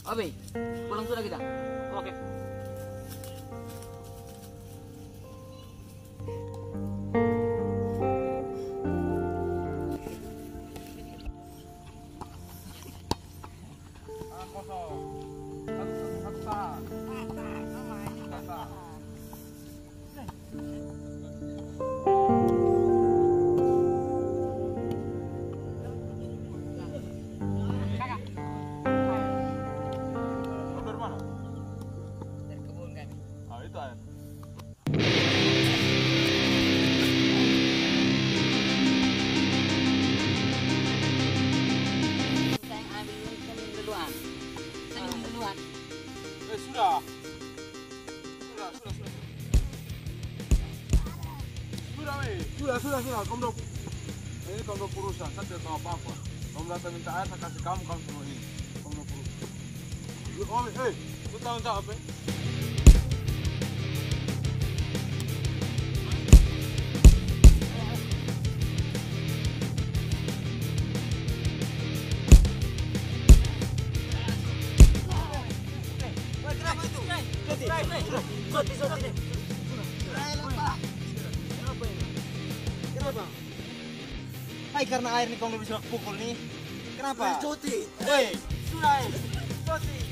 Oke, pulang sudah kita. Oke. Sudah, kamu dong. Ini kamu dong urusan, saya tidak tahu apa-apa. Kamu datang minta air, saya kasih kamu semua ini. Kamu dong urusan. Oh, lu tahu apa? Hai, karena air nih kamu bisa pukul nih. Kenapa? Cuti. Woi, Sudah. Cuti.